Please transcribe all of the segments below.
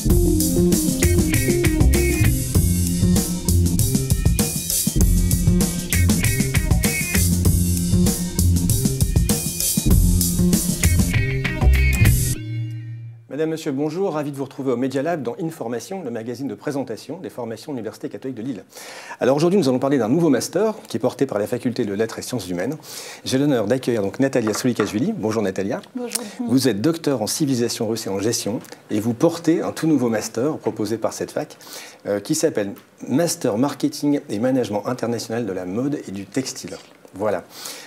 Madame, Monsieur, bonjour. Ravi de vous retrouver au Media Lab dans Information, le magazine de présentation des formations de l'Université catholique de Lille. Alors aujourd'hui, nous allons parler d'un nouveau master qui est porté par la Faculté de Lettres et Sciences Humaines. J'ai l'honneur d'accueillir donc Natalia Solikashvili. Bonjour Natalia. Bonjour. Vous êtes docteur en civilisation russe et en gestion et vous portez un tout nouveau master proposé par cette fac qui s'appelle Master Marketing et Management International de la mode et du textile. Voilà.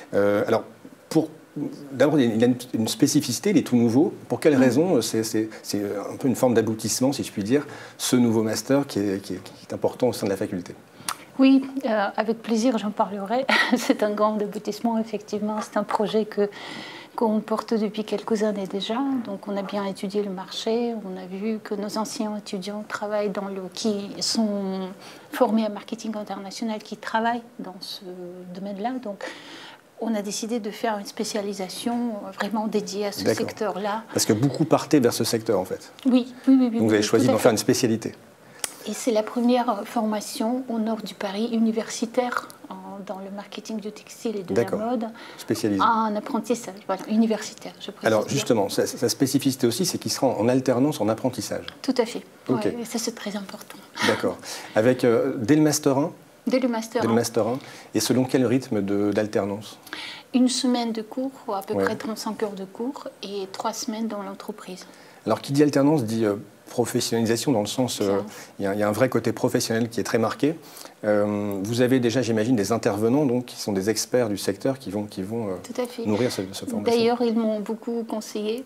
D'abord, il y a une spécificité, il est tout nouveau. Pour quelles raisons? C'est un peu une forme d'aboutissement, si je puis dire, ce nouveau master qui est important au sein de la faculté. Oui, avec plaisir, j'en parlerai. C'est un grand aboutissement, effectivement. C'est un projet qu'on porte depuis quelques années déjà. Donc, on a bien étudié le marché. On a vu que nos anciens étudiants travaillent qui sont formés à marketing international, qui travaillent dans ce domaine-là. Donc, on a décidé de faire une spécialisation vraiment dédiée à ce secteur-là. Parce que beaucoup partaient vers ce secteur, en fait. Oui. Donc vous avez choisi d'en faire une spécialité. Et c'est la première formation au nord du Paris, universitaire, dans le marketing du textile et de la mode. Spécialisée. En apprentissage, voilà, universitaire, je précise. Alors justement, sa spécificité aussi, c'est qu'il sera en alternance en apprentissage. Tout à fait. Okay. Ouais, ça, c'est très important. D'accord. Avec, dès le Master 1 Dès le Master 1. Dès le Master 1. Et selon quel rythme d'alternance? Une semaine de cours, à peu près 35 heures de cours, et 3 semaines dans l'entreprise. Alors, qui dit alternance dit professionnalisation, dans le sens, il y a un vrai côté professionnel qui est très marqué. Vous avez déjà, j'imagine, des intervenants donc, qui sont des experts du secteur qui vont nourrir cette formation. D'ailleurs, ils m'ont beaucoup conseillé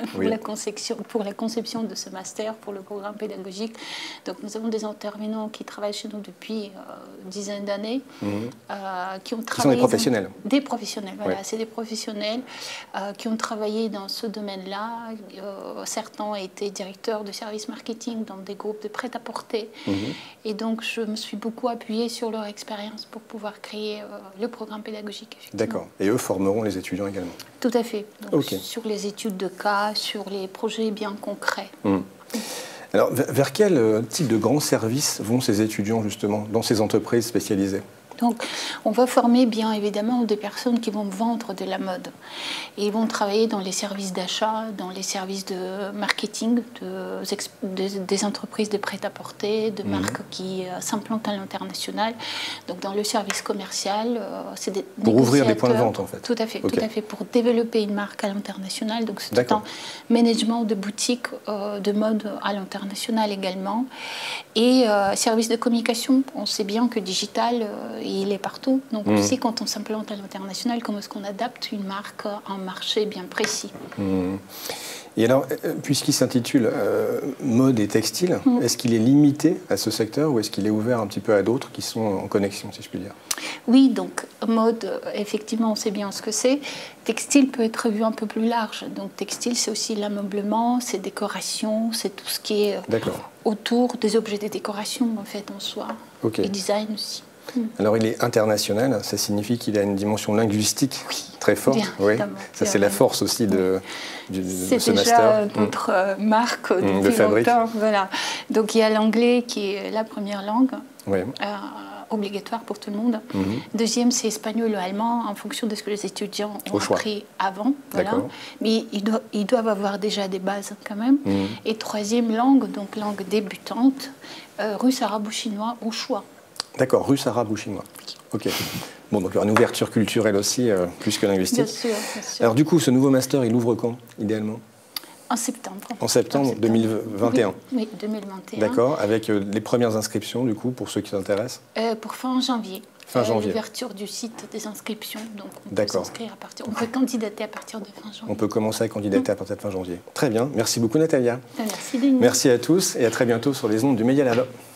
pour la conception de ce master, pour le programme pédagogique. Donc, nous avons des intervenants qui travaillent chez nous depuis une dizaine d'années, qui ont travaillé... Qui sont des professionnels. Des professionnels, voilà. C'est des professionnels qui ont travaillé dans ce domaine-là. Certains ont été directeurs de services marketing dans des groupes de prêt-à-porter. Et donc, je me suis beaucoup appuyée sur leur expérience pour pouvoir créer le programme pédagogique. D'accord. Et eux formeront les étudiants également? Tout à fait. Donc, sur les études de cas, sur les projets bien concrets. Alors, vers quel type de grands services vont ces étudiants, justement, dans ces entreprises spécialisées? Donc, on va former bien évidemment des personnes qui vont vendre de la mode. Et ils vont travailler dans les services d'achat, dans les services de marketing, des entreprises de prêt-à-porter, de marques qui s'implantent à l'international. Donc, dans le service commercial, c'est des pour ouvrir des points de vente, en fait. Tout à fait, tout à fait, pour développer une marque à l'international. Donc, c'est tout un management de boutique de mode à l'international également. Et service de communication, on sait bien que digital... il est partout. Donc aussi, quand on s'implante à l'international, comment est-ce qu'on adapte une marque à un marché bien précis? Et alors, puisqu'il s'intitule mode et textile, est-ce qu'il est limité à ce secteur ou est-ce qu'il est ouvert un petit peu à d'autres qui sont en connexion, si je puis dire? Oui, donc mode, effectivement, on sait bien ce que c'est. Textile peut être vu un peu plus large. Donc textile, c'est aussi l'ameublement, c'est décoration, c'est tout ce qui est autour des objets de décoration, en fait, en soi. Et design aussi. Alors il est international, ça signifie qu'il a une dimension linguistique très forte. Ça c'est la force aussi de ce master. C'est déjà notre marque depuis longtemps. Voilà. Donc il y a l'anglais qui est la première langue, obligatoire pour tout le monde. Deuxième, c'est espagnol ou allemand, en fonction de ce que les étudiants ont appris avant. Voilà. Mais ils doivent avoir déjà des bases quand même. Et troisième langue, donc langue débutante, russe, arabe ou chinois au choix. D'accord, russe, arabe ou chinois. Ok. Bon, donc il y aura une ouverture culturelle aussi, plus que linguistique. Bien sûr, bien sûr. Alors du coup, ce nouveau master, il ouvre quand, idéalement? En septembre. En septembre 2021? Oui, 2021. D'accord, avec les premières inscriptions, du coup, pour ceux qui s'intéressent? Pour fin janvier. Fin janvier. L'ouverture du site des inscriptions, donc on peut s'inscrire on peut candidater à partir de fin janvier. On peut commencer à candidater à partir de fin janvier. Très bien, merci beaucoup Natalia. Merci Denis. Merci à tous et à très bientôt sur les ondes du Media Lab.